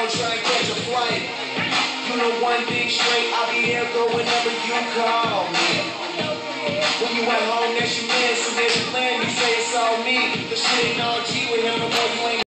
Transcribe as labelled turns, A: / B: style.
A: don't try and catch a flight. You know one thing straight, I'll be here, girl, whenever you call me. When you at home, that's your man, so there's a plan, you say it's all me. The shit ain't all G with him, no more, you ain't